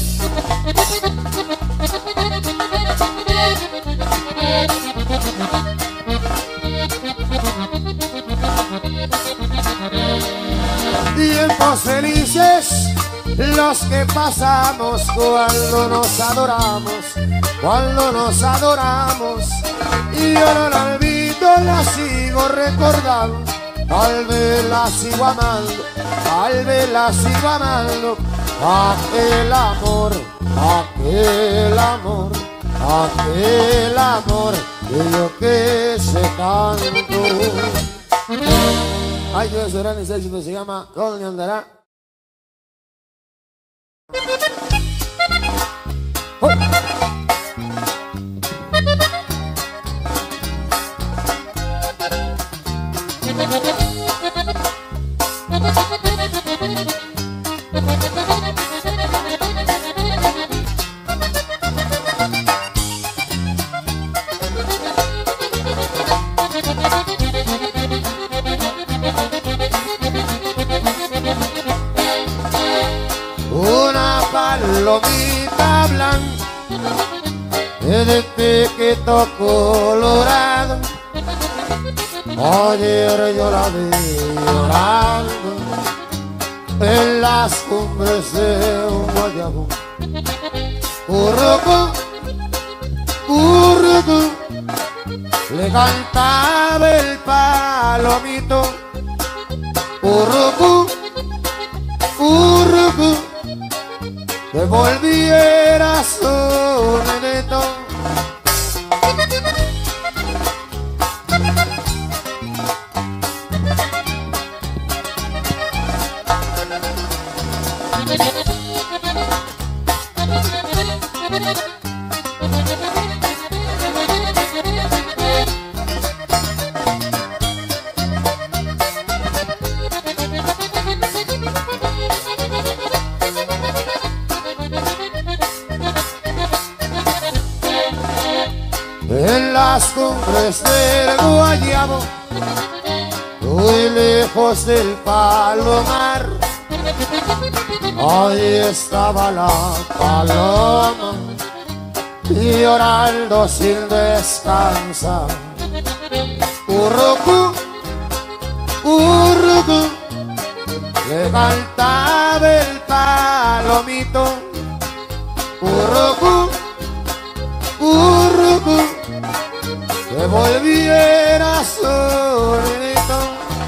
Tiempos felices los que pasamos cuando nos adoramos, cuando nos adoramos. Y yo no la olvido, la sigo recordando. Tal vez la sigo amando, tal vez la sigo amando. Aquel amor, aquel amor, aquel amor que yo quise tanto. Ay, Dios, será ese éxito, se llama ¿Dónde andará? Oh. Una palomita blanca de piquito colorado, ayer yo la vi llorando en las cumbres de un guayabo. Currucú, currucú, le cantaba el palomito. Currucú, currucú, que volviera su nenito. En las cumbres del guayabo, muy lejos del palomar, ahí estaba la paloma llorando sin descansar. Urrucú, urrucú, le cantaba el palomito. Urrucú, urrucú, que volviera solito.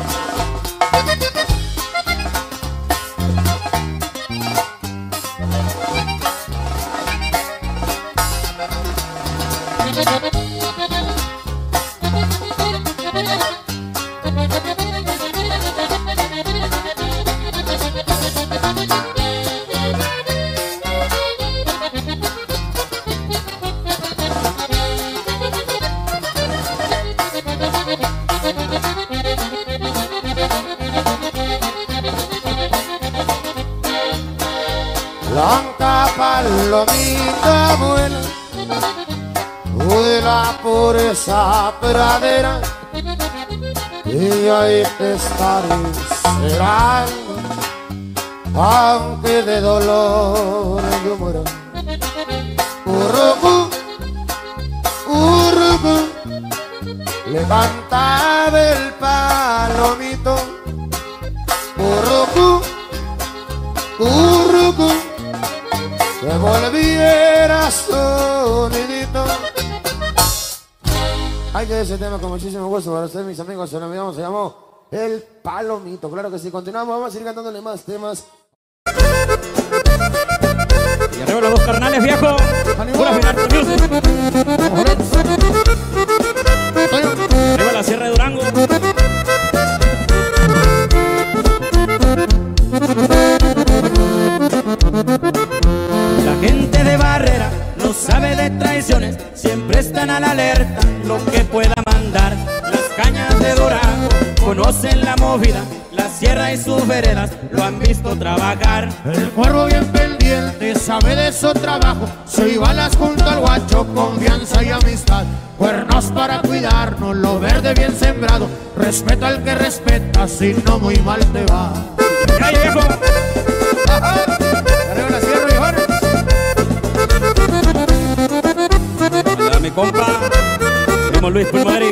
Blanca palomita buena, vuela por esa pradera y ahí te estaré esperando, aunque de dolor yo muera. Urrucú, urrucú, le cantaba el palomito. Urrucú, urrucú, que volviera sonidito. Hay que ese tema con muchísimo gusto para ustedes, mis amigos. Se nos se llamó El Palomito. Claro que sí, continuamos, vamos a ir cantándole más temas. Y arriba los dos carnales, viejo. Pura final con music. Arriba la Sierra de Durango. La gente de Barrera no sabe de traiciones, siempre están a la alerta, lo que pueda mandar. Las cañas de Durango conocen la movida, la sierra y sus veredas lo han visto trabajar. El cuervo bien pendiente sabe de su trabajo, soy balas junto al guacho, confianza y amistad. Cuernos para cuidarnos, lo verde bien sembrado, respeto al que respeta, si no muy mal te va. ¡Ay, viejo! Arriba la sierra, viejones. Hola, mi compa, primo Luis Pulmari.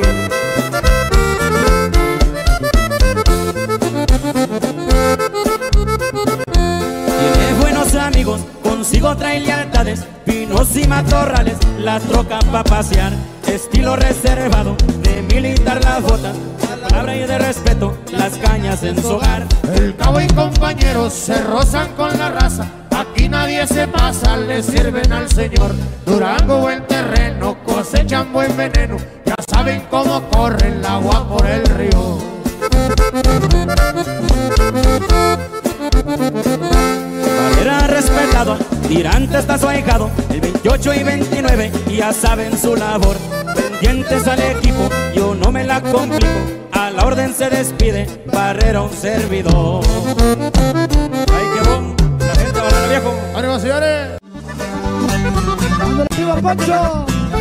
Tiene buenos amigos, consigo trae lealtades, pinos y matorrales, la troca pa' pasear. Estilo reservado, de militar las botas, palabra y de respeto, las cañas en su hogar. El cabo y compañeros se rozan con la raza, aquí nadie se pasa, le sirven al señor. Durango buen terreno, cosechan buen veneno, ya saben cómo corre el agua por el río. Barrera respetado, Tirante está su ahijado, el veintiocho y veintinueve ya saben su labor. Pendientes al equipo, yo no me la complico, a la orden se despide, Barrera un servidor. Ay, qué bon, la gente Barrera, viejo. ¡Ánimo, señores! ¡Viva Poncho!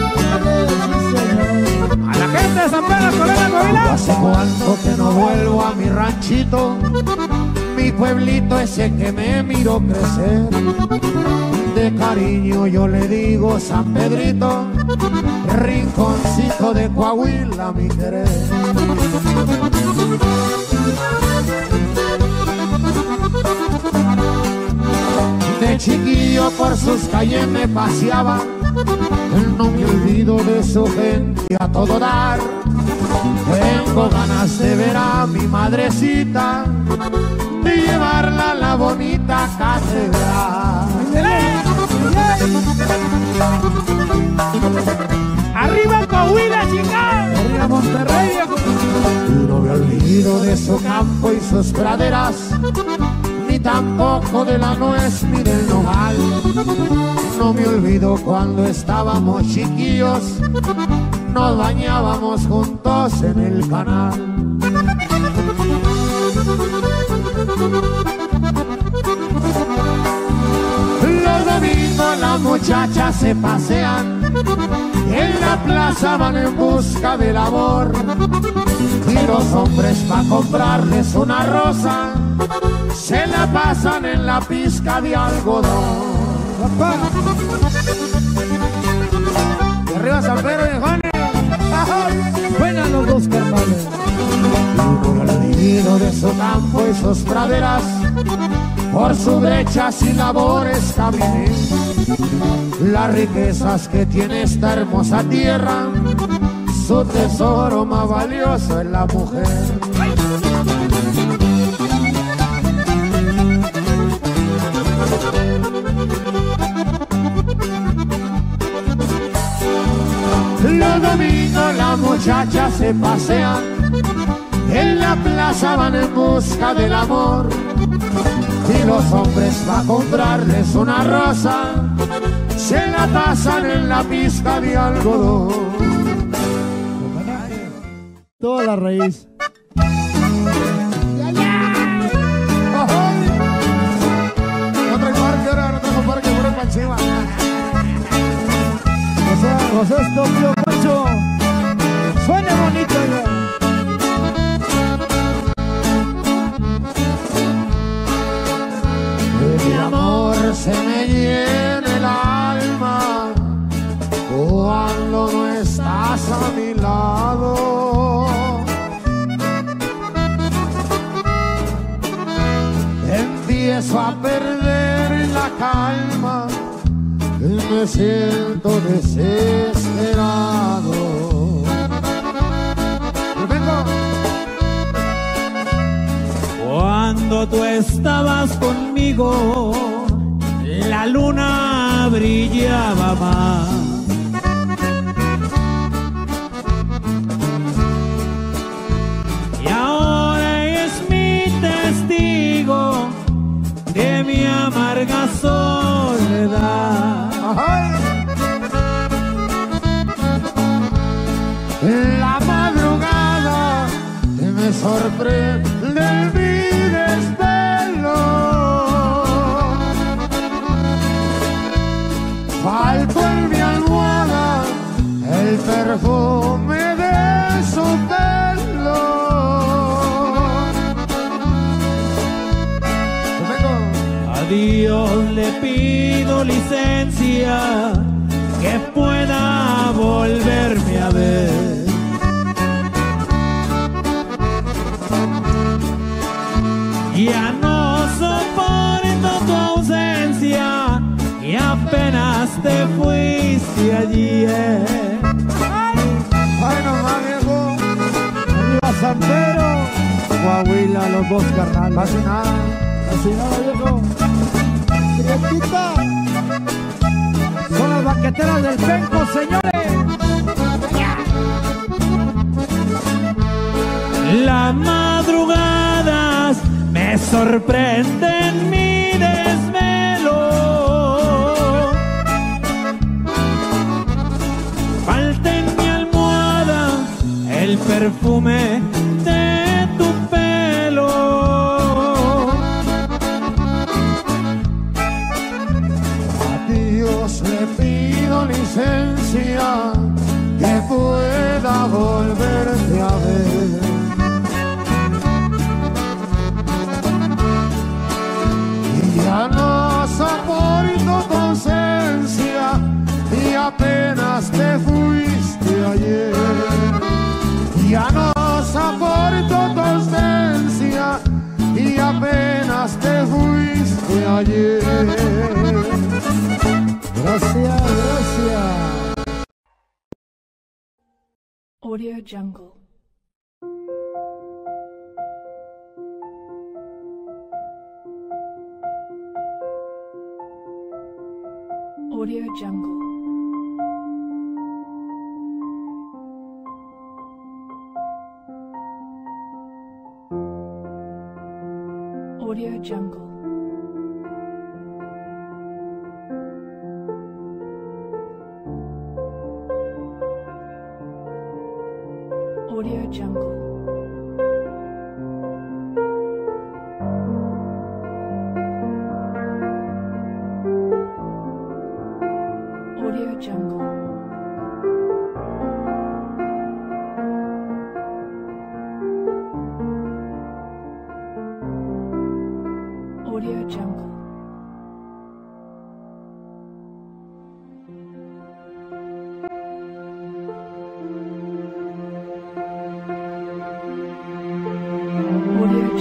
A la gente de San Pedro, Colina, Coahuila. Hace cuánto que no vuelvo a mi ranchito, mi pueblito ese que me miró crecer. De cariño yo le digo San Pedrito, rinconcito de Coahuila, mi querer. De chiquillo por sus calles me paseaba, no me olvido de su gente a todo dar. Tengo ganas de ver a mi madrecita, de llevarla a la bonita catedral. ¡Arriba Coahuila, chingada! ¡Arriba Monterrey! No me olvido de su campo y sus praderas, ni tampoco de la nuez ni del nogal. No me olvido cuando estábamos chiquillos, nos bañábamos juntos en el canal. Los domingos las muchachas se pasean, en la plaza van en busca del amor, y los hombres pa' comprarles una rosa se la pasan en la pizca de algodón. Y arriba San Pedro, viejones. Buenas los dos carnales. medio de su campo y sus praderas, por sus brechas y labores caminé. Las riquezas que tiene esta hermosa tierra, su tesoro más valioso es la mujer. Los domingos las muchachas se pasean, en la plaza van en busca del amor, y los hombres va a comprarles una rosa, se la tasan en la pizca de algodón. Toda la raíz. No trae parque ahora, no trae parque, puro pa' encima. José, José Estopio Poncho. Suena bonito ya. Mi amor se me llena el alma cuando no estás a mi lado. Empiezo a perder la calma y me siento desesperado. Cuando tú estabas conmigo, la luna brillaba más. Y ahora es mi testigo de mi amarga soledad. La madrugada me sorprende mi desvelo. Falto en mi almohada el perfume de su pelo. A Dios le pido licencia que pueda volverme a ver. Ya no soporto tu ausencia y apenas te fuiste ayer. Ay, no más, viejo. Arriba Santero. Coahuila, los dos carnales. Casi nada. Así nada, viejo. Prietita. Son las banqueteras del Penco, señores. Las madrugadas me sorprenden mi desvelo. Falta en mi almohada el perfume de tu pelo. A Dios le pido licencia que pueda volverte a ver. Ya no soporto tu ausencia y apenas te fuiste ayer. Ya no soporto tu ausencia y apenas te fuiste ayer. Gracias, gracias. Audio Jungle. Audio Jungle. Audio Jungle. Audio Jungle. Audio Jungle. Audio Jungle. Audio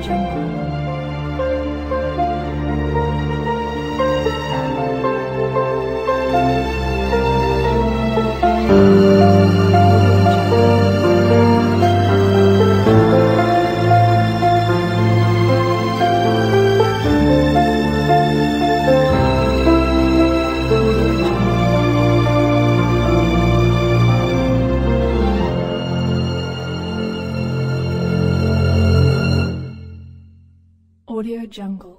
Audio Jungle.